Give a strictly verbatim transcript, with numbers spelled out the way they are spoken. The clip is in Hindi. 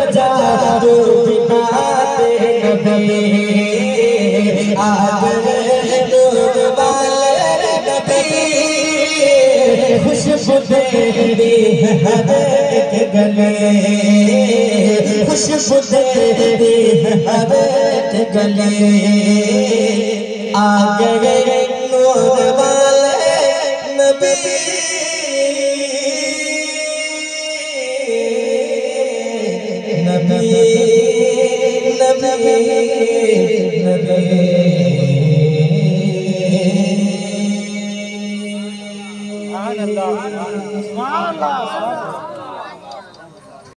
बजा जो बिनाते नबी आ गए नूर वाले नबी खुशबू तेरी है हर एक गले खुशबू तेरी है हर एक गले आ गए नूर वाले नबी नबी नबी